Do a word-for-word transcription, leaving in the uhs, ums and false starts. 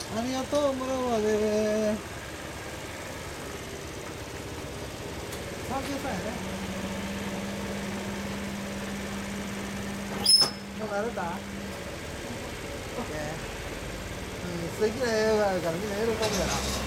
ありがとう、村まで。さんじゅうさんやね。もう慣れた？ OK。うん、素敵な映画やからみんな喜ぶやな。